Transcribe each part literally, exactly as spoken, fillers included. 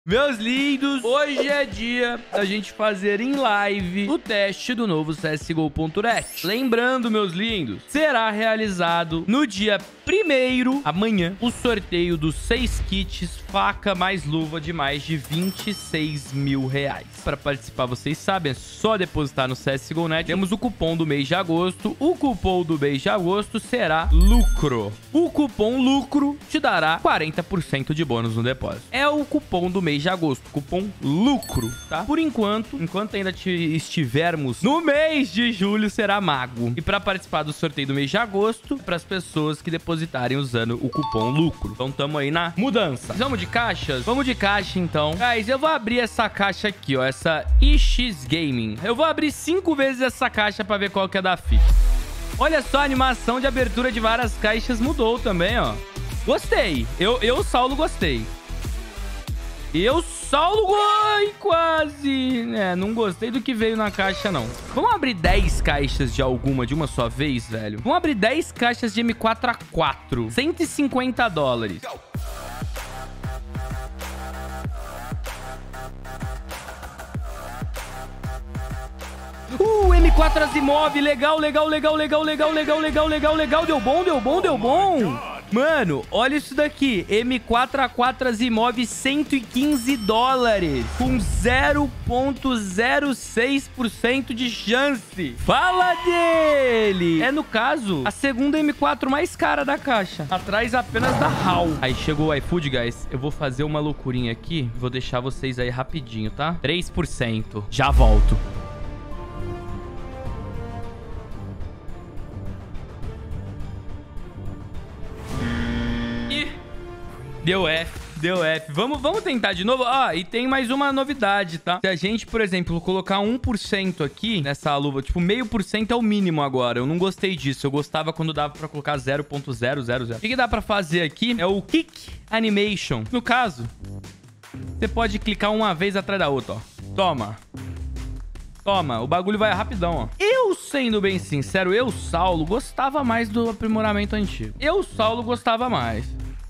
Meus lindos, hoje é dia da gente fazer em live o teste do novo C S G O ponto net. Lembrando, meus lindos, será realizado no dia primeiro, amanhã, o sorteio dos seis kits faca mais luva de mais de vinte e seis mil reais. Para participar, vocês sabem, é só depositar no C S G O ponto net. Temos o cupom do mês de agosto. O cupom do mês de agosto será lucro. O cupom lucro te dará quarenta por cento de bônus no depósito. É o cupom do mês de agosto, cupom lucro, tá? Por enquanto, enquanto ainda estivermos no mês de julho, será mago. E para participar do sorteio do mês de agosto, para as pessoas que depositarem usando o cupom lucro. Então, tamo aí na mudança. Vamos de caixas? Vamos de caixa, então. Guys, eu vou abrir essa caixa aqui, ó, essa I X Gaming. Eu vou abrir cinco vezes essa caixa para ver qual que é da F I T. Olha só, a animação de abertura de várias caixas mudou também, ó. Gostei. Eu, eu Saulo, gostei. Eu, Saulo, ai, quase. É, não gostei do que veio na caixa, não. Vamos abrir dez caixas de alguma de uma só vez, velho? Vamos abrir dez caixas de M quatro A quatro. cento e cinquenta dólares. Uh, M quatro Asimov. Legal, legal, legal, legal, legal, legal, legal, legal, legal. Deu bom, deu bom, deu bom. Mano, olha isso daqui. M quatro A quatro Asimov, cento e quinze dólares. Com zero vírgula zero seis por cento de chance. Fala dele! É, no caso, a segunda M quatro mais cara da caixa. Atrás apenas da H A L. Aí chegou o iFood, guys. Eu vou fazer uma loucurinha aqui. Vou deixar vocês aí rapidinho, tá? três por cento. Já volto. Deu F, deu F. Vamos, vamos tentar de novo. Ah, e tem mais uma novidade, tá? Se a gente, por exemplo, colocar um por cento aqui nessa luva, tipo, meio por cento é o mínimo agora. Eu não gostei disso. Eu gostava quando dava pra colocar zero vírgula zero zero zero. O que, que dá pra fazer aqui é o Kick Animation. No caso, você pode clicar uma vez atrás da outra, ó. Toma. Toma, o bagulho vai rapidão, ó. Eu, sendo bem sincero, eu, Saulo, gostava mais do aprimoramento antigo. Eu, Saulo, gostava mais.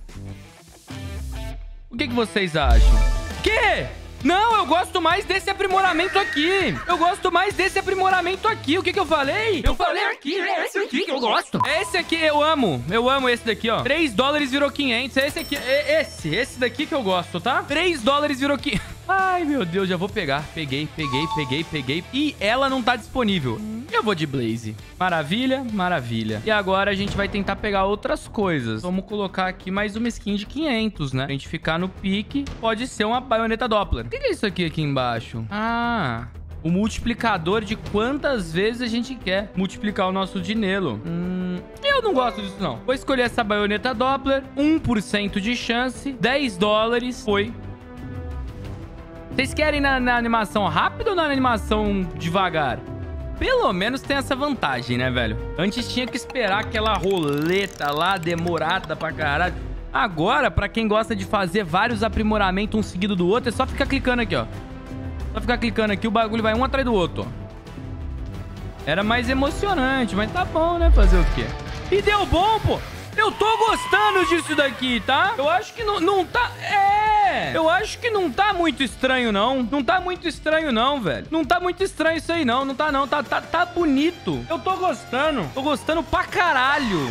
O que, que vocês acham? Que? Não, eu gosto mais desse aprimoramento aqui. Eu gosto mais desse aprimoramento aqui. O que que eu falei? Eu falei aqui, é esse aqui que eu gosto. Esse aqui eu amo. Eu amo esse daqui, ó. três dólares virou quinhentos. Esse aqui, esse. Esse daqui que eu gosto, tá? três dólares virou quinhentos. Ai, meu Deus, já vou pegar. Peguei, peguei, peguei, peguei. E ela não tá disponível. Eu vou de Blaze. Maravilha, maravilha. E agora a gente vai tentar pegar outras coisas. Vamos colocar aqui mais uma skin de quinhentos, né? Pra gente ficar no pique. Pode ser uma baioneta Doppler. O que é isso aqui aqui embaixo? Ah... o multiplicador de quantas vezes a gente quer multiplicar o nosso dinheiro. Hum, eu não gosto disso, não. Vou escolher essa baioneta Doppler. um por cento de chance. dez dólares. Foi. Vocês querem na, na animação rápida ou na animação devagar? Pelo menos tem essa vantagem, né, velho? Antes tinha que esperar aquela roleta lá, demorada pra caralho. Agora, pra quem gosta de fazer vários aprimoramentos um seguido do outro, é só ficar clicando aqui, ó. Só ficar clicando aqui, o bagulho vai um atrás do outro, ó. Era mais emocionante, mas tá bom, né? Fazer o quê? E deu bom, pô! Eu tô gostando disso daqui, tá? Eu acho que não, não tá... É... Eu acho que não tá muito estranho, não. Não tá muito estranho, não, velho. Não tá muito estranho isso aí, não. Não tá, não. Tá, tá, tá bonito. Eu tô gostando. Tô gostando pra caralho.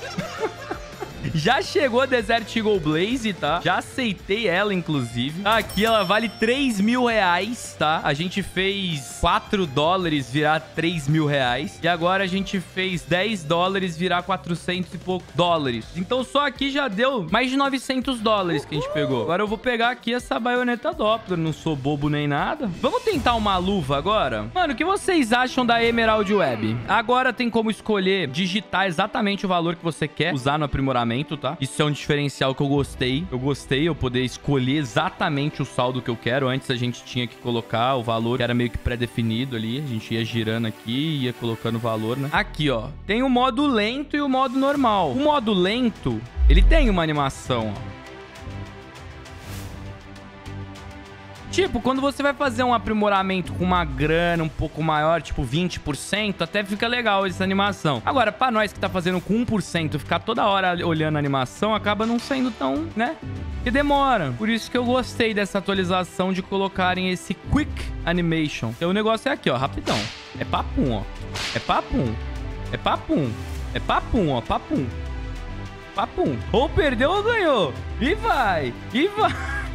Já chegou a Desert Eagle Blaze, tá? Já aceitei ela, inclusive. Aqui ela vale três mil reais, tá? A gente fez quatro dólares virar três mil reais. E agora a gente fez dez dólares virar quatrocentos e pouco dólares. Então só aqui já deu mais de novecentos dólares que a gente pegou. Agora eu vou pegar aqui essa baioneta Doppler. Não sou bobo nem nada. Vamos tentar uma luva agora? Mano, o que vocês acham da Emerald Web? Agora tem como escolher digitar exatamente o valor que você quer usar no aprimoramento, tá? Isso é um diferencial que eu gostei. Eu gostei eu poder escolher exatamente o saldo que eu quero. Antes a gente tinha que colocar o valor que era meio que pré-definido ali. A gente ia girando aqui e ia colocando o valor, né? Aqui, ó. Tem o modo lento e o modo normal. O modo lento, ele tem uma animação, ó. Tipo, quando você vai fazer um aprimoramento com uma grana um pouco maior, tipo vinte por cento, até fica legal essa animação. Agora, pra nós que tá fazendo com um por cento, ficar toda hora olhando a animação, acaba não sendo tão, né? Que demora. Por isso que eu gostei dessa atualização de colocarem esse Quick Animation. Então o negócio é aqui, ó, rapidão. É papum, ó. É papum. É papum. É papum, ó, papum. Papum. Ou perdeu ou ganhou. E vai. E vai.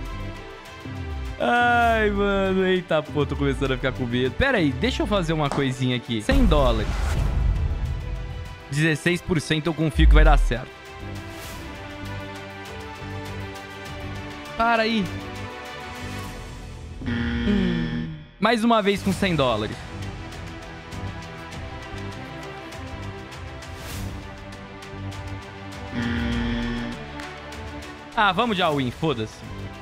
Ai, mano. Eita, pô, tô começando a ficar com medo. Pera aí, deixa eu fazer uma coisinha aqui. cem dólares. dezesseis por cento eu confio que vai dar certo. Para aí. Hum. Mais uma vez com cem dólares. Ah, vamos de all-in, foda-se.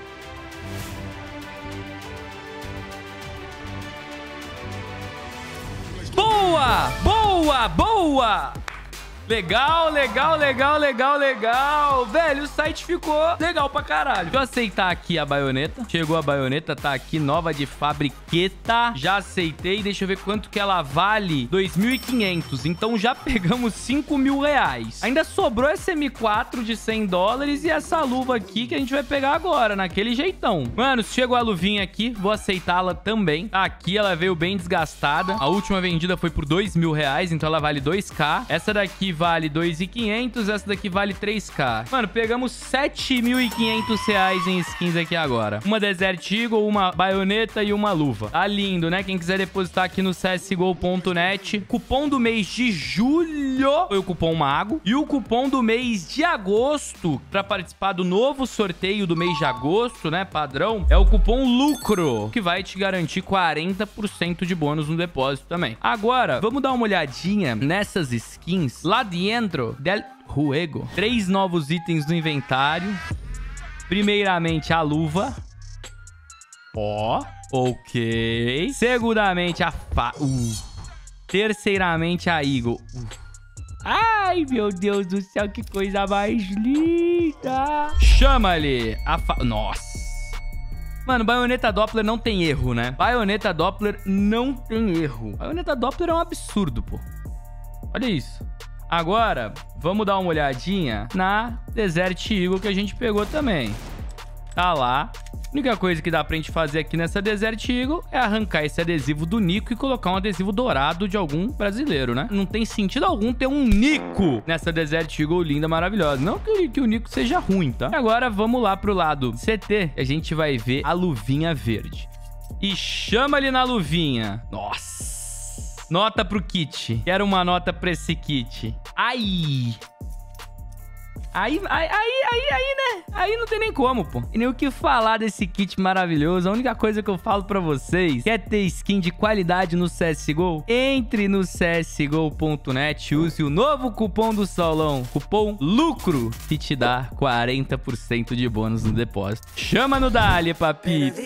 Boa! Boa! Boa! Legal, legal, legal, legal, legal. Velho, o site ficou legal pra caralho. Deixa eu aceitar aqui a baioneta. Chegou a baioneta, tá aqui, nova de fabriqueta. Já aceitei. Deixa eu ver quanto que ela vale. dois mil e quinhentos. Então já pegamos cinco mil reais. Ainda sobrou essa M quatro de cem dólares e essa luva aqui que a gente vai pegar agora, naquele jeitão. Mano, chegou a luvinha aqui. Vou aceitá-la também. Tá aqui, ela veio bem desgastada. A última vendida foi por dois mil reais, então ela vale dois K. Essa daqui vale dois mil e quinhentos, essa daqui vale três K. Mano, pegamos sete mil e quinhentos reais em skins aqui agora. Uma Desert Eagle, uma baioneta e uma luva. Tá lindo, né? Quem quiser depositar aqui no C S G O ponto net. Cupom do mês de julho foi o cupom Mago. E o cupom do mês de agosto, pra participar do novo sorteio do mês de agosto, né? Padrão, é o cupom Lucro, que vai te garantir quarenta por cento de bônus no depósito também. Agora, vamos dar uma olhadinha nessas skins lá dentro del juego. Três novos itens no inventário. Primeiramente, a luva. Ó, ok. Segundamente, a fa... Uh. Terceiramente, a Eagle. Uh. Ai, meu Deus do céu, que coisa mais linda. Chama-lhe a fa... Nossa. Mano, baioneta Doppler não tem erro, né? Baioneta Doppler não tem erro. Baioneta Doppler é um absurdo, pô. Olha isso. Agora, vamos dar uma olhadinha na Desert Eagle que a gente pegou também. Tá lá. A única coisa que dá pra gente fazer aqui nessa Desert Eagle é arrancar esse adesivo do Nico e colocar um adesivo dourado de algum brasileiro, né? Não tem sentido algum ter um Nico nessa Desert Eagle linda, maravilhosa. Não que, que o Nico seja ruim, tá? Agora, vamos lá pro lado C T. A gente vai ver a luvinha verde. E chama ali na luvinha. Nossa! Nota pro kit. Quero uma nota pra esse kit. Ai! Aí, aí, aí, aí, aí, né? Aí não tem nem como, pô. E nem o que falar desse kit maravilhoso. A única coisa que eu falo pra vocês, quer ter skin de qualidade no C S G O? Entre no C S G O ponto net, use o novo cupom do Saulão, cupom LUCRO, que te dá quarenta por cento de bônus no depósito. Chama no Dali, papito.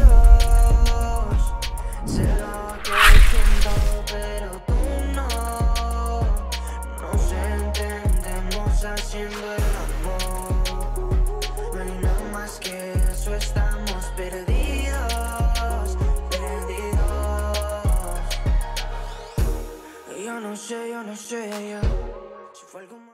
Haciendo el amor, no hay nada más que eso, estamos perdidos, perdidos. Yo no sé, yo no sé, yo, si fue algo más.